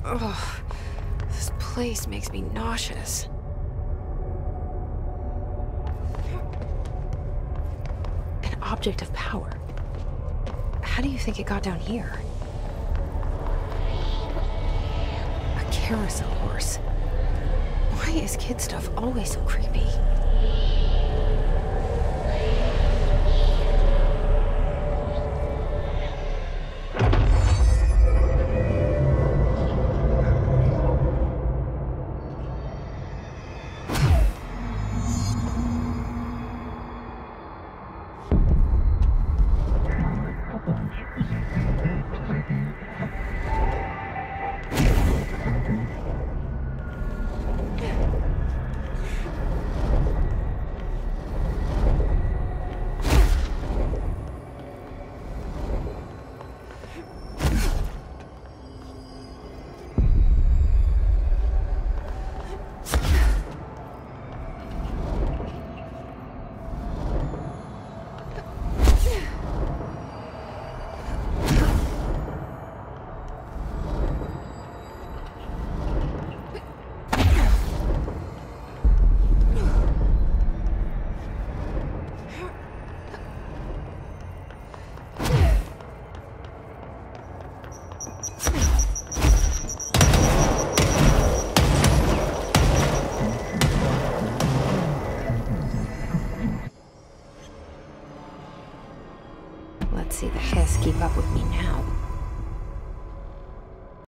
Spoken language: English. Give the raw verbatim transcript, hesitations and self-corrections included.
Ugh, this place makes me nauseous. An object of power. How do you think it got down here? A carousel horse. Why is kid stuff always so creepy? Let's see the hiss keep up with me now.